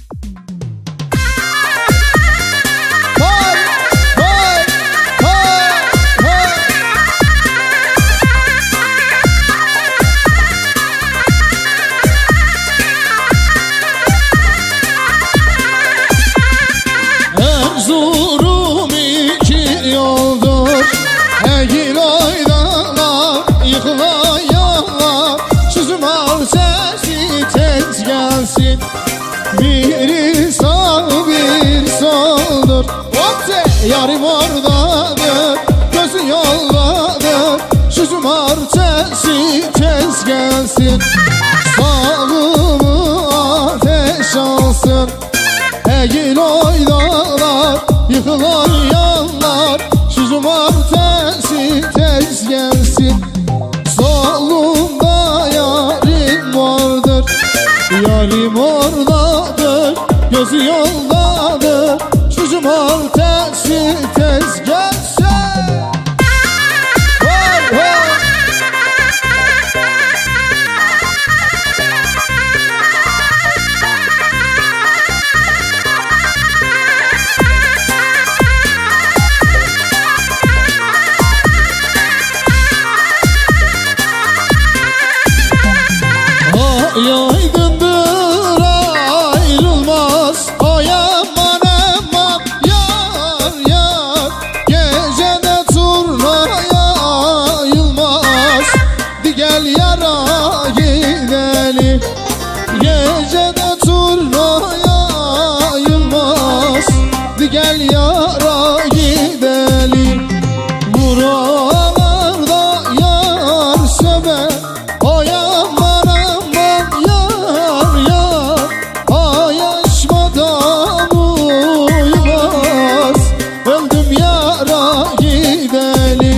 Erzurum iki yoldur, eğil oynalar, yıkılayanlar, sözüm al sesi tez gelsin. Biri sağ bir soldur, yarim oradadır, gözü yoldadır, sözüm al sesi tez gelsin. Sağımı ateş alsın, eğil oynalar, yıkılan yanlar, sözüm artesi tez gelsin. Solumda yarim vardır, yarim oradadır, gözü yoldadır, sözüm artesi tez gelsin. Yaygındır ayrılmaz, ay aman aman yar yar, gecede turnaya ayılmaz. Di gel yara gidelim, gecede turnaya ayılmaz. Di gel yara gidelim, buralarda yar sever, ay aman aman yar yar, ayışmadan uyumaz. Öldüm yara gidelim.